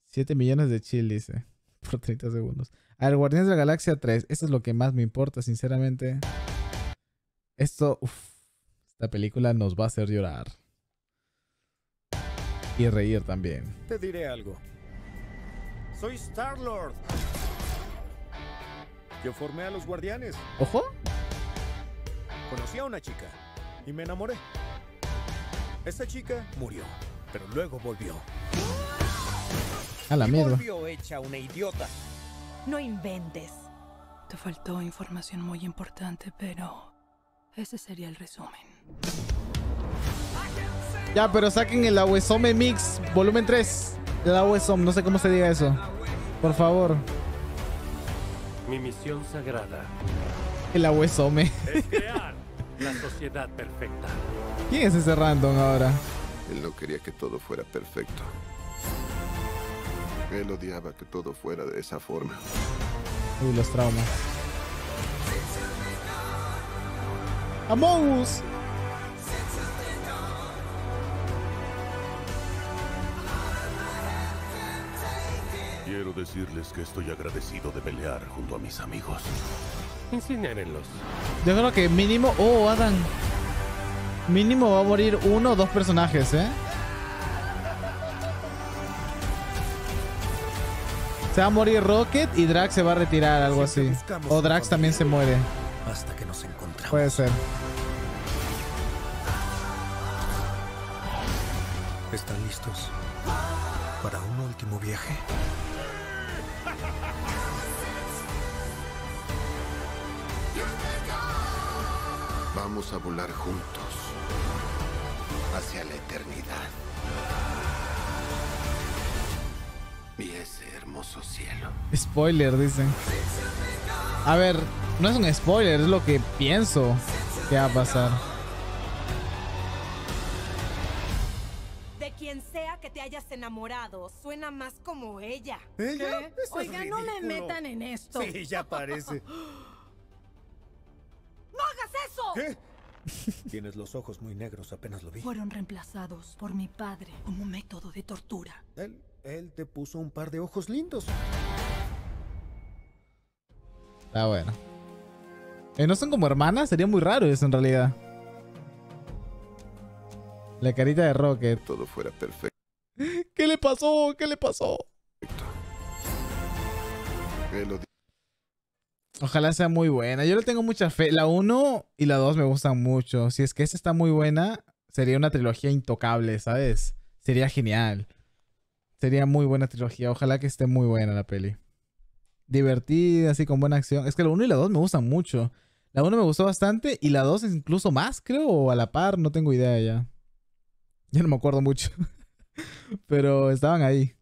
7 millones de chill, dice. Por 30 segundos. A ver, Guardianes de la Galaxia 3. Esto es lo que más me importa, sinceramente. Esto, esta película nos va a hacer llorar. Y reír también. Te diré algo. Soy Star-Lord. Yo formé a los Guardianes. ¿Ojo? Conocí a una chica y me enamoré. Esa chica murió, pero luego volvió. A la mierda. Volvió hecha una idiota. No inventes. Te faltó información muy importante, pero ese sería el resumen. Ya, pero saquen el Awesome Mix, volumen 3. El Awesome, no sé cómo se diga eso. Por favor. Mi misión sagrada El Awesome. es crear la sociedad perfecta. ¿Quién es ese random ahora? Él no quería que todo fuera perfecto. Él odiaba que todo fuera de esa forma. Uy, los traumas. Among Us. Quiero decirles que estoy agradecido de pelear junto a mis amigos. Incinérenlos. Yo creo que mínimo... Oh, Adam. Mínimo va a morir 1 o 2 personajes, ¿eh? Se va a morir Rocket y Drax se va a retirar, algo así. O Drax también se muere. Hasta que nos encontramos. Puede ser. ¿Están listos para un último viaje? Vamos a volar juntos hacia la eternidad y ese hermoso cielo. Spoiler, dicen. A ver, no es un spoiler, es lo que pienso que va a pasar. De quien sea que te hayas enamorado, suena más como ella. ¿Ella? ¿Qué? Eso es Oiga, no me ridículo. metan en esto. Sí, ya parece. ¡No hagas eso! ¿Qué? Tienes los ojos muy negros, apenas lo vi. Fueron reemplazados por mi padre como método de tortura. Él te puso un par de ojos lindos. Está bueno. ¿No son como hermanas? Sería muy raro eso en realidad. La carita de Rocket. Todo fuera perfecto. ¿Qué le pasó? ¿Qué le pasó? Él Ojalá sea muy buena. Yo le tengo mucha fe. La 1 y la 2 me gustan mucho. Si es que esta está muy buena, sería una trilogía intocable, ¿sabes? Sería genial. Sería muy buena trilogía. Ojalá que esté muy buena la peli. Divertida, así con buena acción. Es que la 1 y la 2 me gustan mucho. La 1 me gustó bastante y la 2 es incluso más, creo, o a la par. No tengo idea ya. Ya no me acuerdo mucho. Pero estaban ahí.